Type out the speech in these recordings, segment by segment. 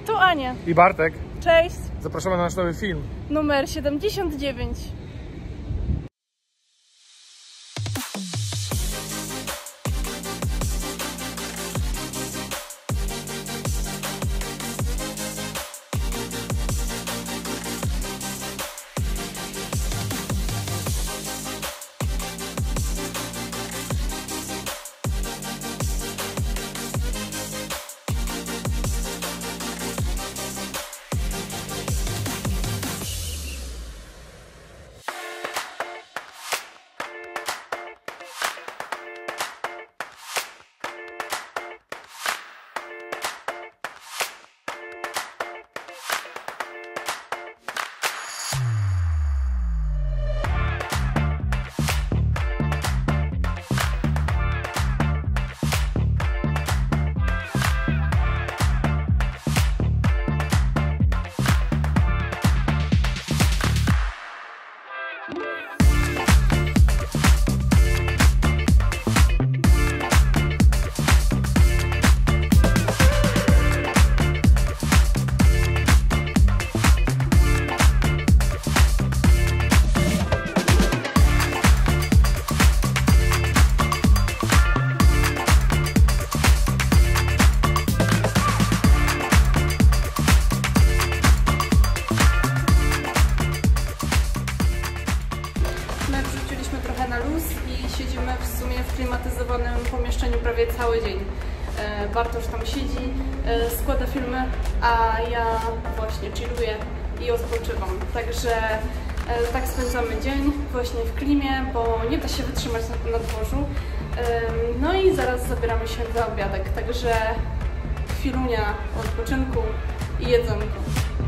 Tu Ania i Bartek. Cześć. Zapraszamy na nasz nowy film. Numer 79. Siedzimy w sumie w klimatyzowanym pomieszczeniu prawie cały dzień. Bartosz tam siedzi, składa filmy, a ja właśnie chilluję i odpoczywam. Także tak spędzamy dzień właśnie w klimie, bo nie da się wytrzymać na dworzu. No i zaraz zabieramy się za obiadek, także chwilunia odpoczynku i jedzonko.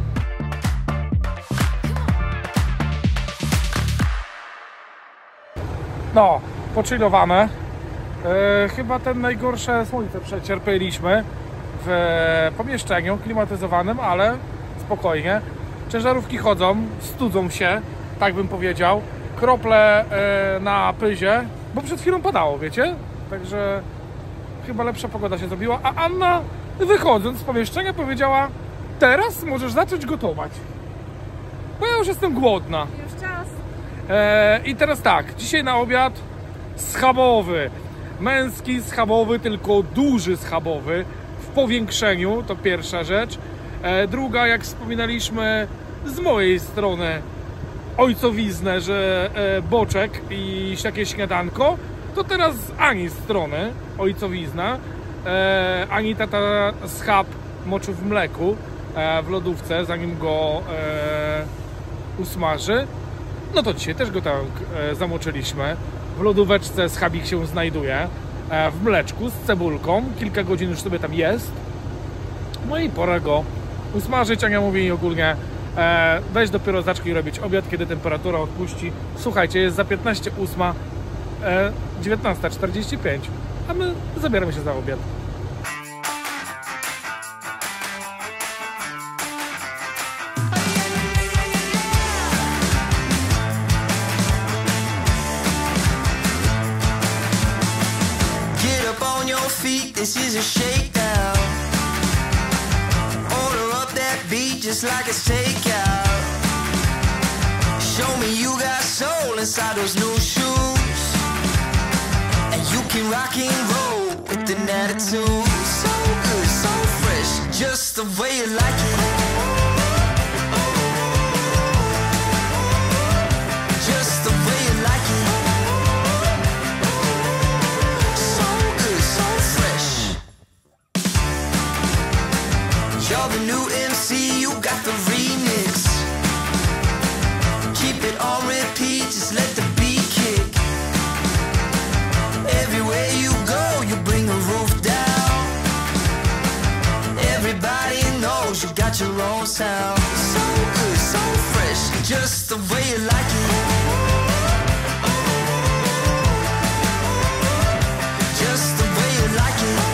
No, pochillowane. Chyba ten najgorsze słońce przecierpieliśmy w pomieszczeniu klimatyzowanym, ale spokojnie. Ciężarówki chodzą, studzą się, tak bym powiedział. Krople na pyzie, bo przed chwilą padało, wiecie? Także chyba lepsza pogoda się zrobiła. A Anna, wychodząc z pomieszczenia, powiedziała: teraz możesz zacząć gotować, bo ja już jestem głodna. Już czas. I teraz tak, dzisiaj na obiad schabowy, męski schabowy, tylko duży schabowy w powiększeniu, to pierwsza rzecz. Druga, jak wspominaliśmy, z mojej strony ojcowiznę, że boczek i jakieś śniadanko, to teraz z Ani strony ojcowizna. Ani tata schab moczył w mleku w lodówce, zanim go usmaży. No to dzisiaj też go tak zamoczyliśmy. W lodóweczce schabik się znajduje, w mleczku z cebulką. Kilka godzin już sobie tam jest. No i pora go usmażyć. Ania mówi ogólnie: weź dopiero zacznij robić obiad, kiedy temperatura odpuści. Słuchajcie, jest za 15:08, 19:45, a my zabieramy się za obiad. This is a shakedown. Order up that beat just like it's takeout. Show me you got soul inside those new shoes, and you can rock and roll with an attitude. So good, so fresh, just the way you like it. Just the way you like it. You're the new MC, you got the remix. Keep it on repeat, just let the beat kick. Everywhere you go, you bring the roof down. Everybody knows you got your own sound. So good, so fresh, just the way you like it. Just the way you like it.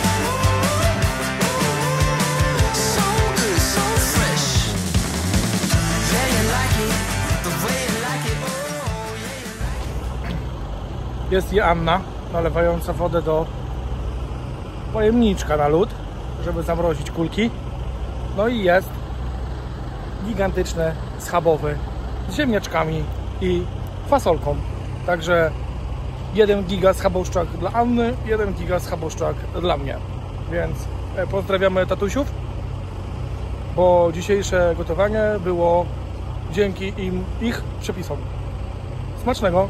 Jest i Anna nalewająca wodę do pojemniczka na lód, żeby zamrozić kulki. No i jest gigantyczny, schabowy, z ziemniaczkami i fasolką. Także 1 giga schaboszczak dla Anny, 1 giga schaboszczak dla mnie. Więc pozdrawiamy tatusiów, bo dzisiejsze gotowanie było dzięki ich przepisom. Smacznego!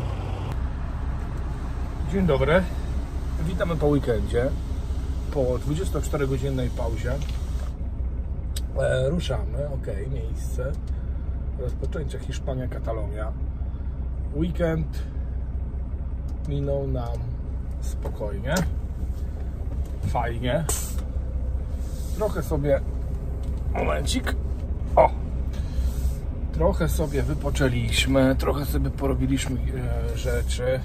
Dzień dobry, witamy po weekendzie, po 24-godzinnej pauzie. Ruszamy, ok, miejsce rozpoczęcia Hiszpania, Katalonia. Weekend minął nam spokojnie, fajnie. Trochę sobie, momencik, o, trochę sobie wypoczęliśmy, trochę sobie porobiliśmy rzeczy.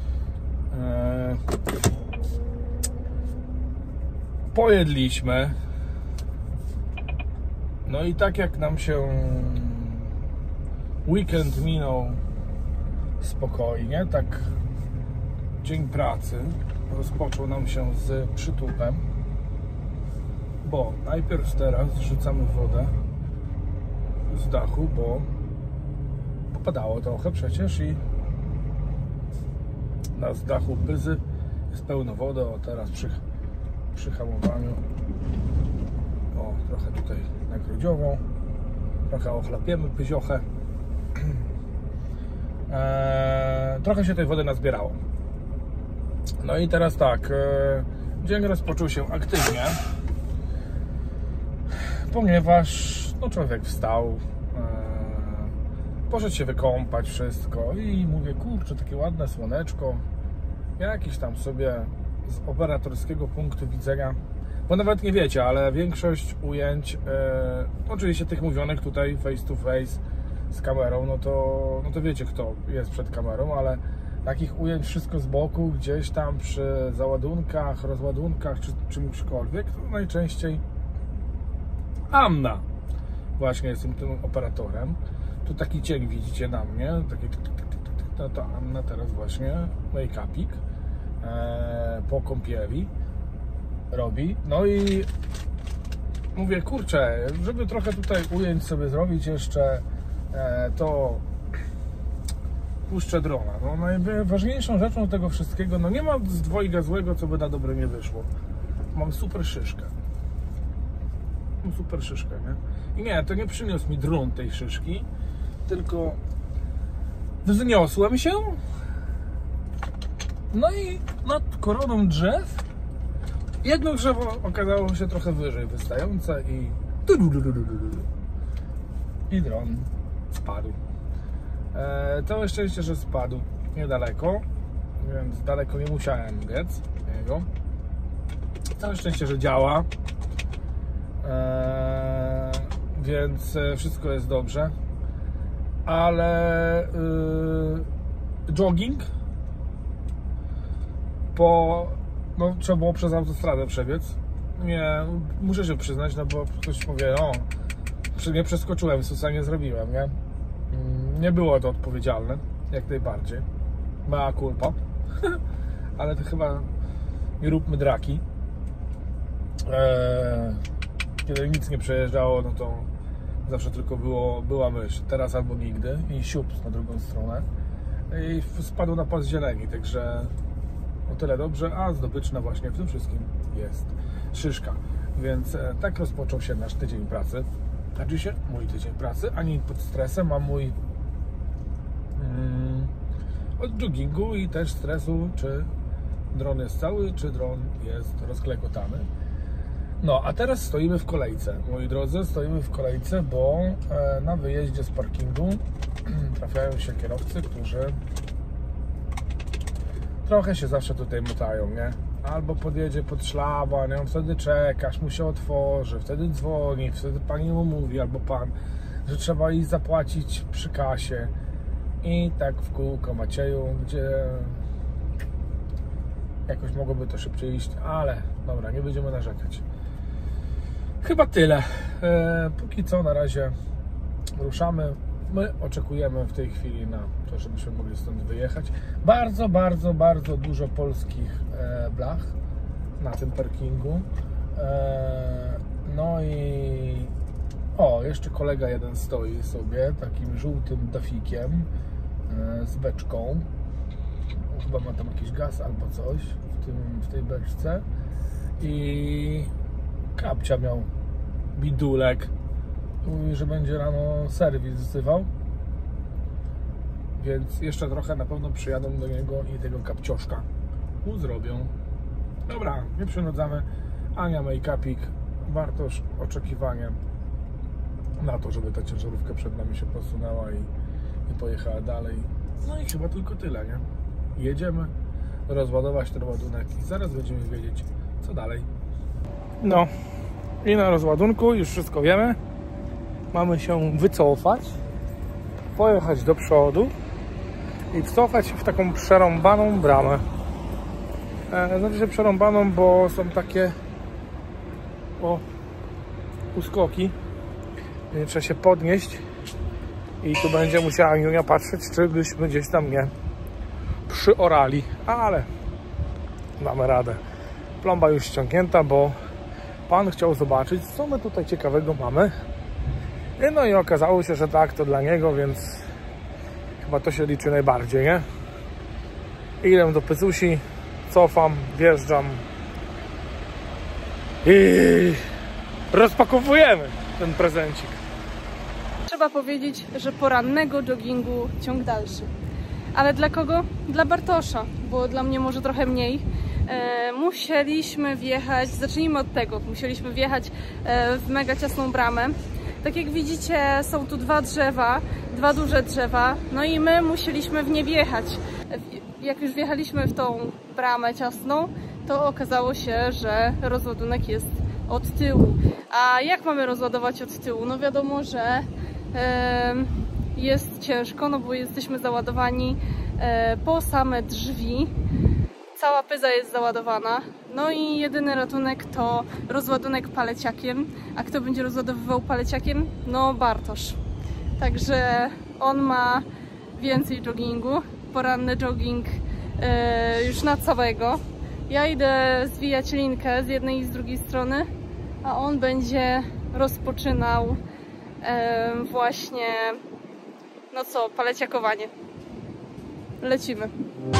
Pojedliśmy. No i tak jak nam się weekend minął spokojnie, tak dzień pracy rozpoczął nam się z przytupem, bo najpierw teraz zrzucamy wodę z dachu, bo popadało trochę przecież i na dachu Pyzy jest pełno wody. O, teraz przy hamowaniu, o, trochę tutaj na Grodziową, trochę ochlapiemy Pyziochę. Trochę się tej wody nazbierało. No i teraz tak, dzień rozpoczął się aktywnie, ponieważ no, człowiek wstał, poszedł się wykąpać, wszystko i mówię, kurczę, takie ładne słoneczko, jakiś tam sobie z operatorskiego punktu widzenia, bo nawet nie wiecie, ale większość ujęć, oczywiście tych mówionych tutaj face to face z kamerą, no to wiecie, kto jest przed kamerą, ale takich ujęć wszystko z boku, gdzieś tam przy załadunkach, rozładunkach czy czymśkolwiek, to najczęściej Anna właśnie jest tym operatorem. Tu taki cień widzicie na mnie, taki, to Anna teraz właśnie make-upik po kąpieli robi. No i mówię, kurczę, żeby trochę tutaj ujęć sobie zrobić jeszcze, to puszczę drona. No, najważniejszą rzeczą do tego wszystkiego, no nie ma z dwojga złego, co by na dobre nie wyszło. Mam super szyszkę. Mam super szyszkę, nie? I nie, to nie przyniósł mi dron tej szyszki, tylko wzniosłem się, no i nad koroną drzew jedno drzewo okazało się trochę wyżej wystające i dron spadł. Całe szczęście, że spadł niedaleko, więc daleko nie musiałem biec jego. Całe szczęście, że działa, więc wszystko jest dobrze, ale jogging no, trzeba było przez autostradę przebiec. Nie, muszę się przyznać, no bo ktoś mówi, no nie przeskoczyłem, susa nie zrobiłem, nie? Nie było to odpowiedzialne, jak najbardziej. Mea culpa. Ale to chyba nie róbmy draki. Kiedy nic nie przejeżdżało, no to zawsze tylko była myśl, teraz albo nigdy, i siup na drugą stronę. I spadł na pas zieleni, także o tyle dobrze, a zdobyczna właśnie w tym wszystkim jest szyszka. Więc tak rozpoczął się nasz tydzień pracy. Znaczy się mój tydzień pracy, ani pod stresem, a mój od joggingu i też stresu, czy dron jest cały, czy dron jest rozklekotany. No, a teraz stoimy w kolejce, moi drodzy, stoimy w kolejce, bo na wyjeździe z parkingu trafiają się kierowcy, którzy trochę się zawsze tutaj mutają, nie? Albo podjedzie pod szlaban, nie? Wtedy czekasz, mu się otworzy, wtedy dzwoni, wtedy pani mu mówi, albo pan, że trzeba iść zapłacić przy kasie. I tak w kółko Macieju, gdzie jakoś mogłoby to szybciej iść, ale dobra, nie będziemy narzekać. Chyba tyle. Póki co na razie ruszamy. My oczekujemy w tej chwili na to, żebyśmy mogli stąd wyjechać. Bardzo, bardzo, bardzo dużo polskich blach na tym parkingu. No i o, jeszcze kolega jeden stoi sobie takim żółtym dafikiem z beczką. Chyba ma tam jakiś gaz albo coś w tej beczce. I kapcia miał bidulek. Mówi, że będzie rano serwis wzywał. Więc jeszcze trochę na pewno przyjadą do niego i tego kapcioszka mu zrobią. Dobra, nie przynudzamy. Ania make-upik, Bartosz oczekiwaniem na to, żeby ta ciężarówka przed nami się posunęła i pojechała dalej. No i chyba tylko tyle, nie? Jedziemy rozładować ten ładunek i zaraz będziemy wiedzieć, co dalej. No i na rozładunku już wszystko wiemy. Mamy się wycofać, pojechać do przodu i wcofać w taką przerąbaną bramę. Znaczy się przerąbaną, bo są takie uskoki. Trzeba się podnieść i tu będzie musiała Aniunia patrzeć, czy byśmy gdzieś tam nie przyorali, ale damy radę. Plomba już ściągnięta, bo pan chciał zobaczyć, co my tutaj ciekawego mamy. No i okazało się, że tak, to dla niego, więc chyba to się liczy najbardziej, nie? Idę do Pycusi, cofam, wjeżdżam i rozpakowujemy ten prezencik. Trzeba powiedzieć, że porannego joggingu ciąg dalszy. Ale dla kogo? Dla Bartosza, bo dla mnie może trochę mniej. Musieliśmy wjechać, zacznijmy od tego, musieliśmy wjechać w mega ciasną bramę. Tak jak widzicie, są tu dwa duże drzewa, no i my musieliśmy w nie wjechać. Jak już wjechaliśmy w tą bramę ciasną, to okazało się, że rozładunek jest od tyłu. A jak mamy rozładować od tyłu? No wiadomo, że jest ciężko, no bo jesteśmy załadowani po same drzwi. Cała pyza jest załadowana. No i jedyny ratunek to rozładunek paleciakiem. A kto będzie rozładowywał paleciakiem? No Bartosz. Także on ma więcej joggingu. Poranny jogging już na całego. Ja idę zwijać linkę z jednej i z drugiej strony, a on będzie rozpoczynał właśnie, no co, paleciakowanie. Lecimy.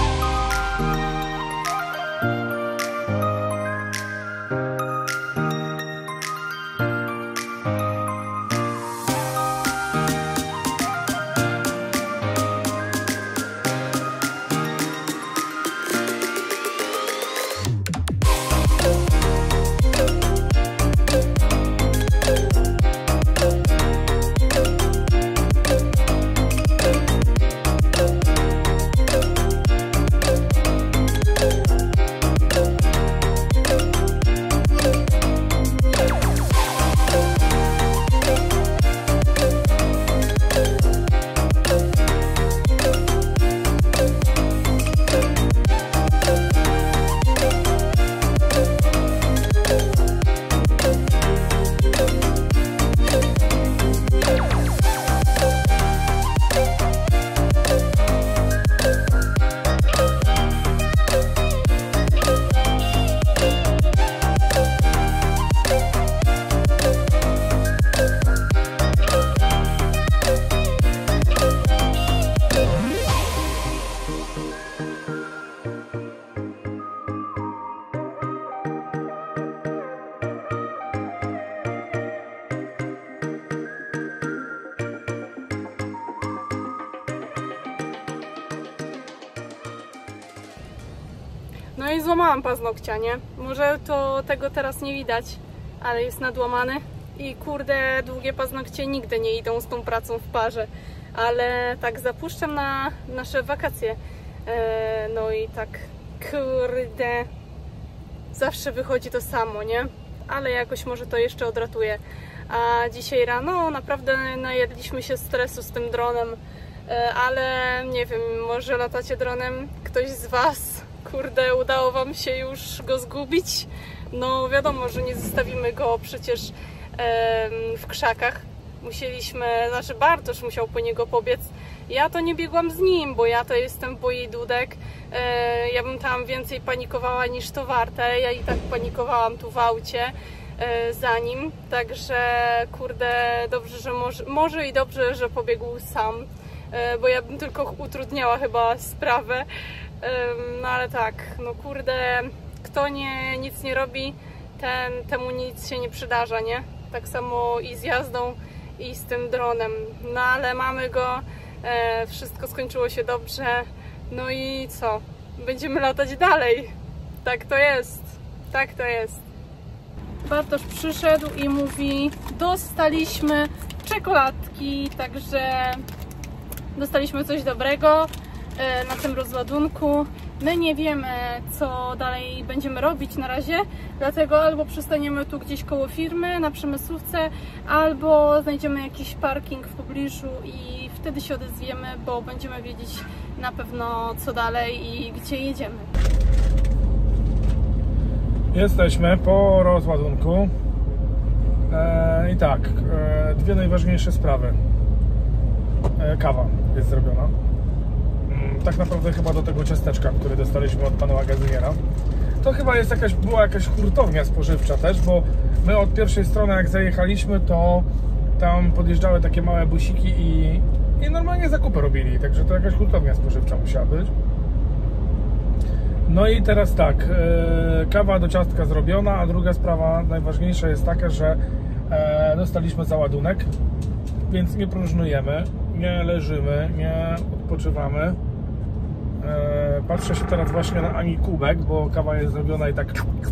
No i złamałam paznokcia, nie? Może to tego teraz nie widać, ale jest nadłamany i kurde, długie paznokcie nigdy nie idą z tą pracą w parze. Ale tak zapuszczam na nasze wakacje. No i tak kurde, zawsze wychodzi to samo, nie? Ale jakoś może to jeszcze odratuje. A dzisiaj rano naprawdę najedliśmy się stresu z tym dronem. Ale nie wiem, może latacie dronem? Ktoś z Was? Kurde, udało Wam się już go zgubić? No wiadomo, że nie zostawimy go przecież w krzakach. Znaczy Bartosz musiał po niego pobiec. Ja to nie biegłam z nim, bo ja to jestem bojdudek. Ja bym tam więcej panikowała niż to warte. Ja i tak panikowałam tu w aucie. za nim, także kurde, dobrze, że może i dobrze, że pobiegł sam, bo ja bym tylko utrudniała chyba sprawę, no ale tak, no kurde, kto nic nie robi, temu nic się nie przydarza, nie? Tak samo i z jazdą, i z tym dronem, no ale mamy go, wszystko skończyło się dobrze, no i co? Będziemy latać dalej, tak to jest, tak to jest. Bartosz przyszedł i mówi, dostaliśmy czekoladki, także dostaliśmy coś dobrego na tym rozładunku. My nie wiemy, co dalej będziemy robić na razie, dlatego albo przystaniemy tu gdzieś koło firmy na Przemysłówce, albo znajdziemy jakiś parking w pobliżu i wtedy się odezwiemy, bo będziemy wiedzieć na pewno, co dalej i gdzie jedziemy. Jesteśmy po rozładunku i tak, dwie najważniejsze sprawy. Kawa jest zrobiona. Tak naprawdę chyba do tego ciasteczka, które dostaliśmy od pana magazyniera. To chyba jest była jakaś hurtownia spożywcza też, bo my od pierwszej strony jak zajechaliśmy, to tam podjeżdżały takie małe busiki i normalnie zakupy robili, także to jakaś hurtownia spożywcza musiała być. No i teraz tak, kawa do ciastka zrobiona, a druga sprawa najważniejsza jest taka, że dostaliśmy załadunek, więc nie próżnujemy, nie leżymy, nie odpoczywamy. Patrzę się teraz właśnie na Ani kubek, bo kawa jest zrobiona i tak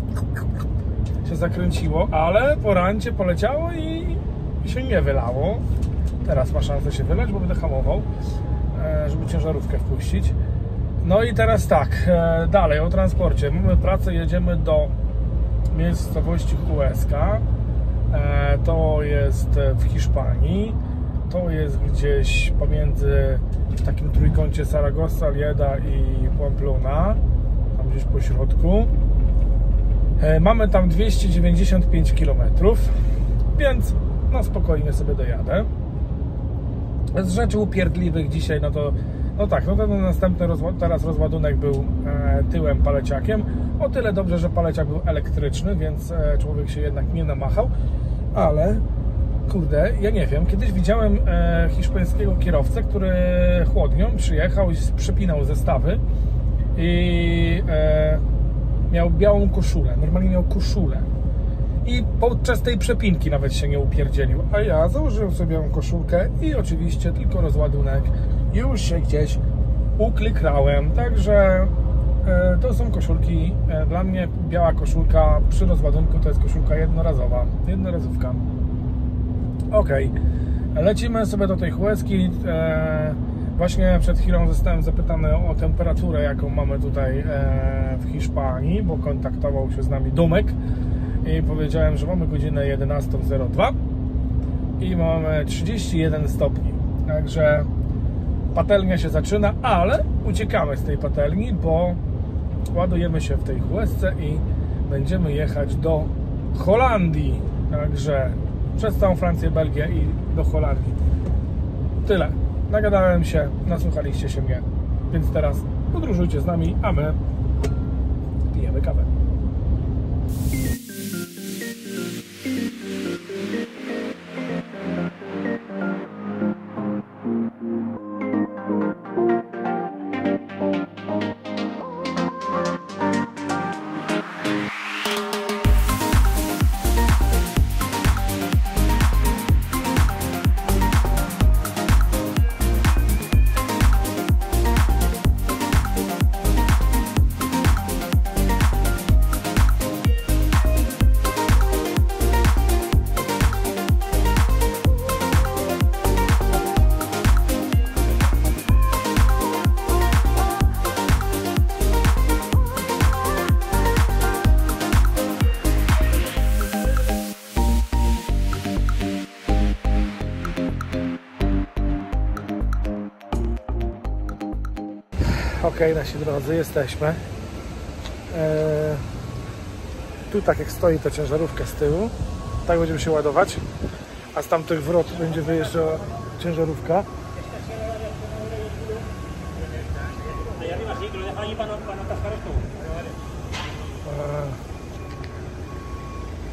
się zakręciło, ale po rancie poleciało i się nie wylało. Teraz ma szansę się wylać, bo będę hamował, żeby ciężarówkę wpuścić. No i teraz tak, dalej o transporcie. Mamy pracę, jedziemy do miejscowości Huesca. To jest w Hiszpanii. To jest gdzieś pomiędzy w takim trójkącie Saragossa, Lleida i Pamplona. Tam gdzieś po środku. Mamy tam 295 km, więc no spokojnie sobie dojadę. Z rzeczy upierdliwych dzisiaj, no ten następny teraz rozładunek był tyłem paleciakiem. O tyle dobrze, że paleciak był elektryczny, więc człowiek się jednak nie namachał, ale kurde, ja nie wiem, kiedyś widziałem hiszpańskiego kierowcę, który chłodnią przyjechał i przypinał zestawy i miał białą koszulę, normalnie miał koszulę i podczas tej przepinki nawet się nie upierdzielił, a ja założyłem sobie białą koszulkę i oczywiście tylko rozładunek już się gdzieś uklikrałem, także to są koszulki, dla mnie biała koszulka przy rozładunku to jest koszulka jednorazówka. Ok, lecimy sobie do tej Hueski. Właśnie przed chwilą zostałem zapytany o temperaturę, jaką mamy tutaj w Hiszpanii, bo kontaktował się z nami Dumek i powiedziałem, że mamy godzinę 11:02 i mamy 31 stopni, także patelnia się zaczyna, ale uciekamy z tej patelni, bo ładujemy się w tej Huesce i będziemy jechać do Holandii, także przez całą Francję, Belgię i do Holandii. Tyle. Nagadałem się, nasłuchaliście się mnie, więc teraz podróżujcie z nami, a my pijemy kawę. Ok, nasi drodzy, jesteśmy. Tu tak jak stoi ta ciężarówka z tyłu, tak będziemy się ładować, a z tamtych wrot będzie wyjeżdżała ciężarówka.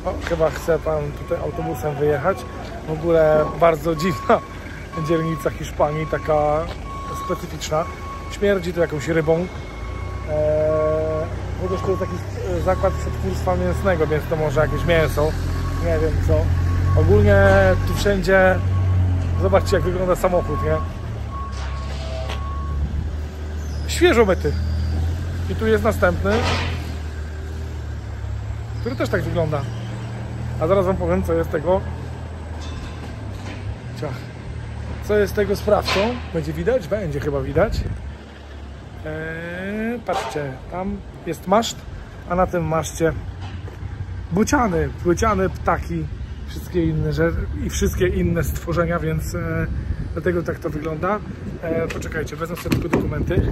O, chyba chce pan tutaj autobusem wyjechać. W ogóle bardzo dziwna dzielnica Hiszpanii, taka specyficzna. Śmierdzi tu jakąś rybą. Chociaż to jest jakiś zakład przetwórstwa mięsnego, więc to może jakieś mięso. Nie wiem co. Ogólnie tu wszędzie, zobaczcie jak wygląda samochód, nie? Świeżo myty. I tu jest następny, który też tak wygląda. A zaraz wam powiem, co jest tego. Co jest tego sprawcą? Będzie widać? Będzie chyba widać. Patrzcie, tam jest maszt, a na tym maszcie bociany, ptaki, wszystkie inne stworzenia, więc dlatego tak to wygląda. Poczekajcie, wezmę sobie tylko dokumenty.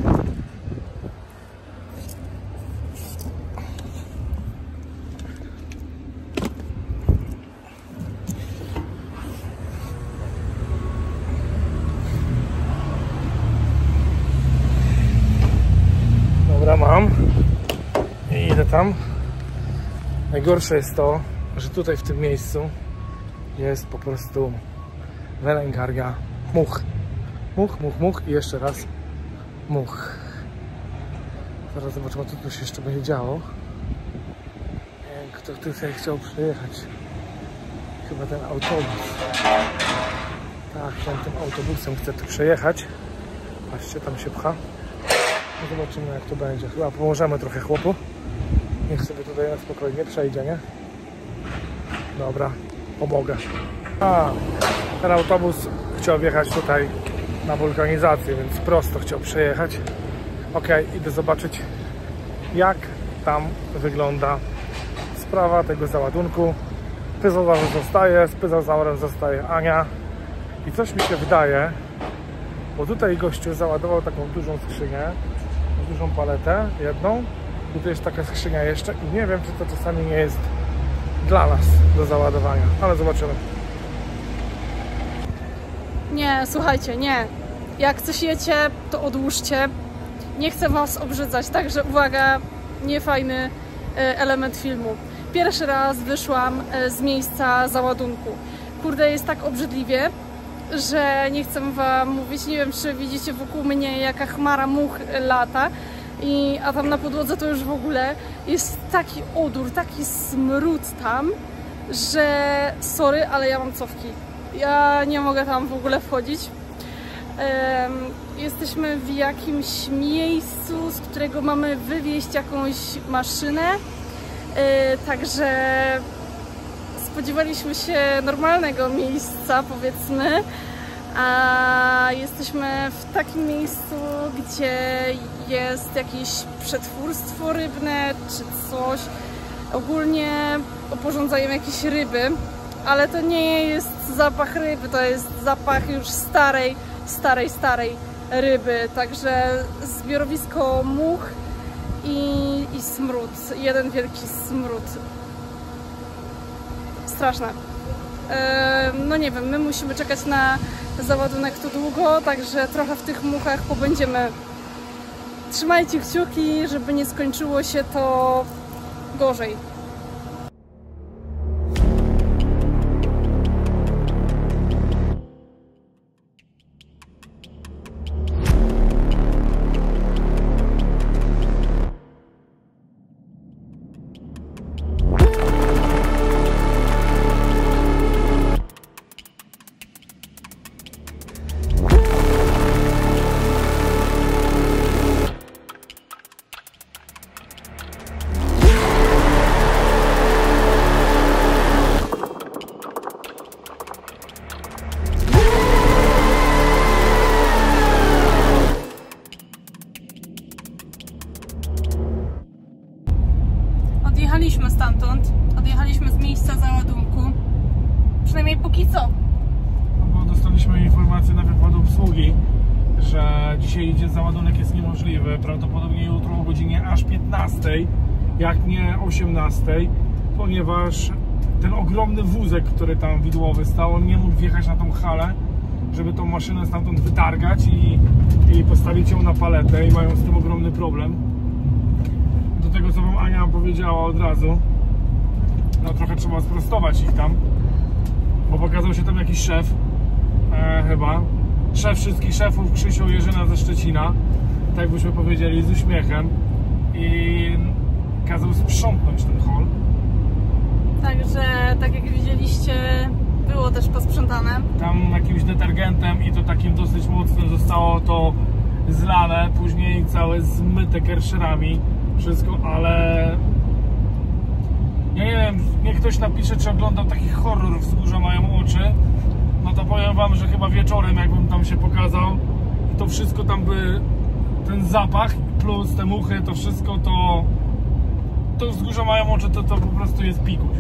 Dobra, mam i idę tam. Najgorsze jest to, że tutaj w tym miejscu jest po prostu wylęgarnia much. Much i jeszcze raz much. Zaraz zobaczymy, co tu się jeszcze będzie działo. Nie wiem, kto tutaj chciał przyjechać. Chyba ten autobus. Tak, tym autobusem chce tu przejechać. Patrzcie, tam się pcha. Zobaczymy jak to będzie. Chyba pomożemy trochę chłopu. Niech sobie tutaj na spokojnie przejdzie, nie? Dobra, pomogę. Ten autobus chciał wjechać tutaj na wulkanizację, więc prosto chciał przejechać. Ok, idę zobaczyć jak tam wygląda sprawa tego załadunku. Pyzozaur zostaje, z pyzozaurem zostaje Ania. I coś mi się wydaje, bo tutaj gościu załadował taką dużą skrzynię, dużą paletę, jedną. Tutaj jest taka skrzynia jeszcze i nie wiem, czy to czasami nie jest dla nas do załadowania, ale zobaczymy. Nie, słuchajcie, nie. Jak coś jecie, to odłóżcie. Nie chcę was obrzydzać, także uwaga, niefajny element filmu. Pierwszy raz wyszłam z miejsca załadunku. Kurde, jest tak obrzydliwie, że nie chcę wam mówić. Nie wiem, czy widzicie wokół mnie jaka chmara much lata. A tam na podłodze to już w ogóle jest taki odór, taki smród tam, że sorry, ale ja mam cofki. Ja nie mogę tam w ogóle wchodzić. Jesteśmy w jakimś miejscu, z którego mamy wywieźć jakąś maszynę. Także spodziewaliśmy się normalnego miejsca, powiedzmy. A jesteśmy w takim miejscu, gdzie jest jakieś przetwórstwo rybne czy coś. Ogólnie oporządzają jakieś ryby, ale to nie jest zapach ryby, to jest zapach już starej ryby. Także zbiorowisko much i smród. Jeden wielki smród. Straszne. No nie wiem, my musimy czekać na załadunek tu długo, także trochę w tych muchach pobędziemy. Trzymajcie kciuki, żeby nie skończyło się to gorzej. Odjechaliśmy stamtąd, odjechaliśmy z miejsca załadunku, przynajmniej póki co. Bo dostaliśmy informację na wykładu obsługi, że dzisiaj załadunek jest niemożliwy, prawdopodobnie jutro o godzinie aż 15, jak nie 18, ponieważ ten ogromny wózek, który tam widłowy stał, on nie mógł wjechać na tą halę, żeby tą maszynę stamtąd wytargać i postawić ją na paletę i mają z tym ogromny problem. Do tego, co wam Ania powiedziała od razu, no trochę trzeba sprostować ich tam, bo pokazał się tam jakiś szef, chyba, szef wszystkich szefów, Krzysiu Jerzyna ze Szczecina, tak byśmy powiedzieli, z uśmiechem, i kazał sprzątnąć ten hol. Także, tak jak widzieliście, było też posprzątane. Tam jakimś detergentem i to takim dosyć mocnym zostało to zlane, później całe zmyte kerszerami, wszystko, ale ja nie wiem, niech ktoś napisze, czy oglądał taki horror Wzgórza mają oczy, no to powiem wam, że chyba wieczorem, jakbym tam się pokazał, to wszystko tam by, ten zapach plus te muchy, to wszystko to Wzgórza mają oczy, to po prostu jest pikuś.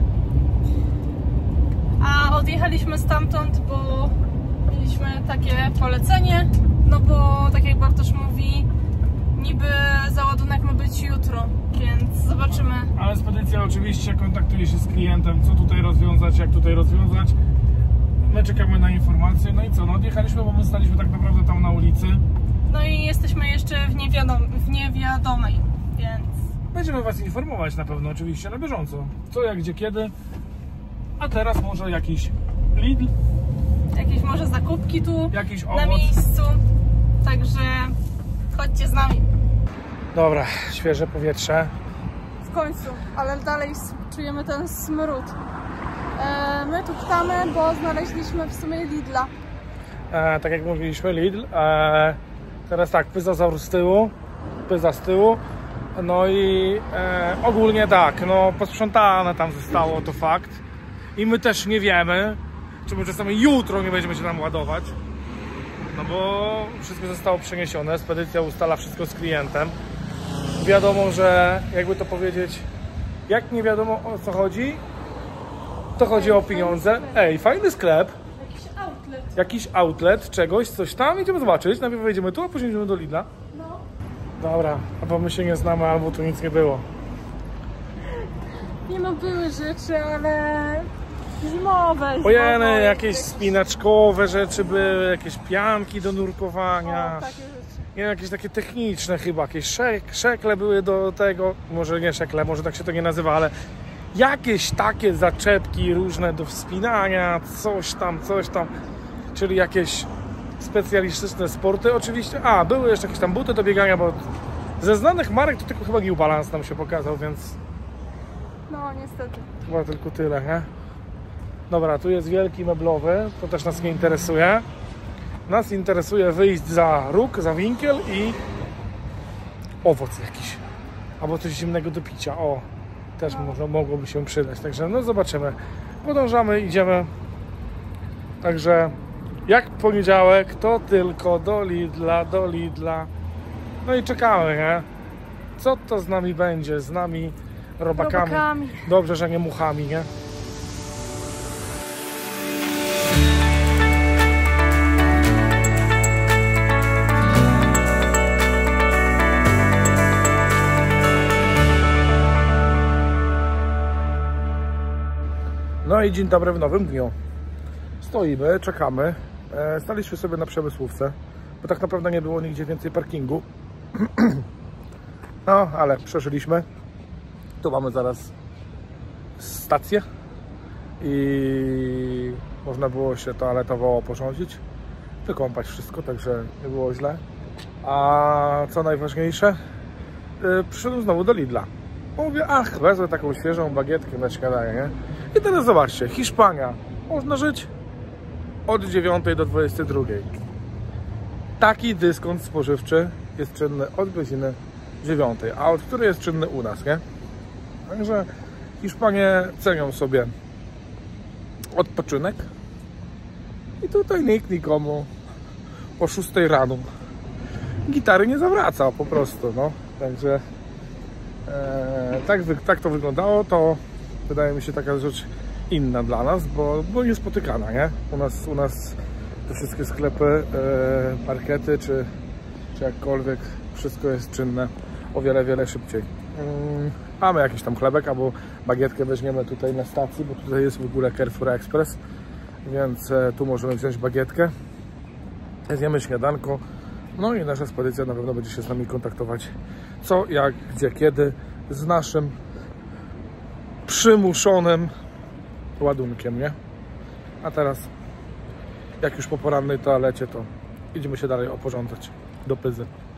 A odjechaliśmy stamtąd, bo mieliśmy takie polecenie, no bo tak jak Bartosz mówi, niby załadunek ma być jutro, więc zobaczymy. Ale spedycja oczywiście kontaktuje się z klientem, co tutaj rozwiązać, jak tutaj rozwiązać. My czekamy na informacje, no i co, no odjechaliśmy, bo my staliśmy tak naprawdę tam na ulicy. No i jesteśmy jeszcze w niewiadomej, więc... Będziemy was informować na pewno, oczywiście, na bieżąco. Co, jak, gdzie, kiedy. A teraz może jakiś Lidl. Jakieś może zakupki tu, jakiś na owoc. miejscu. Także chodźcie z nami. Dobra, świeże powietrze. W końcu, ale dalej czujemy ten smród. My tu ptamy, bo znaleźliśmy w sumie Lidla. Tak jak mówiliśmy, Lidl. Teraz tak, pyza z tyłu. Pyza z tyłu. No i ogólnie tak, no posprzątane tam zostało, to fakt. I my też nie wiemy, czy my czasami jutro nie będziemy się tam ładować. No bo wszystko zostało przeniesione, spedycja ustala wszystko z klientem. Wiadomo, że jakby to powiedzieć, jak nie wiadomo o co chodzi, to chodzi o pieniądze. Ej, fajny sklep. Jakiś outlet. Jakiś outlet, czegoś, coś tam. Idziemy zobaczyć. Najpierw wejdziemy tu, a później idziemy do Lidla. No. Dobra, albo my się nie znamy, albo tu nic nie było. Nie no, były rzeczy, ale zimowe. Ojeny, jakieś spinaczkowe rzeczy były, jakieś pianki do nurkowania. O, takie rzeczy. Nie, jakieś takie techniczne chyba, jakieś szekle były do tego, może nie szekle, może tak się to nie nazywa, ale jakieś takie zaczepki różne do wspinania, coś tam, czyli jakieś specjalistyczne sporty oczywiście. A, były jeszcze jakieś tam buty do biegania, bo ze znanych marek to tylko chyba New Balance nam się pokazał, więc No, niestety. chyba tylko tyle, nie? Dobra, tu jest wielki meblowy, to też nas nie interesuje. Nas interesuje wyjść za róg, za winkiel i owoc jakiś. Albo coś zimnego do picia. O, też mogłoby się przydać. Także no zobaczymy. Podążamy, idziemy. Także jak poniedziałek, to tylko do Lidla. No i czekamy, nie? Co to z nami będzie? Z nami robakami. Dobrze, że nie muchami, nie? No i dzień dobry w nowym dniu. Stoimy, czekamy. Staliśmy sobie na Przemysłówce, bo tak naprawdę nie było nigdzie więcej parkingu. No, ale przeżyliśmy. Tu mamy zaraz stację i można było się toaletowo oporządzić, wykąpać wszystko, także nie było źle. A co najważniejsze, przyszedłem znowu do Lidla. Mówię, ach, wezmę taką świeżą bagietkę na śniadanie, nie? I teraz zobaczcie, Hiszpania, można żyć od 9 do 22. Taki dyskont spożywczy jest czynny od godziny 9, a od której jest czynny u nas, nie? Także Hiszpanie cenią sobie odpoczynek i tutaj nikt nikomu o 6 rano gitary nie zawraca po prostu, no. Także tak to wyglądało, to wydaje mi się taka rzecz inna dla nas, bo niespotykana, nie? U nas te wszystkie sklepy, markety czy jakkolwiek, wszystko jest czynne o wiele szybciej. Mamy jakiś tam chlebek albo bagietkę weźmiemy tutaj na stacji, bo tutaj jest w ogóle Carrefour Express, więc tu możemy wziąć bagietkę, zjemy śniadanko, no i nasza spedycja na pewno będzie się z nami kontaktować co, jak, gdzie, kiedy z naszym przymuszonym ładunkiem, nie? A teraz, jak już po porannej toalecie, to idziemy się dalej oporządzać do Pyzy.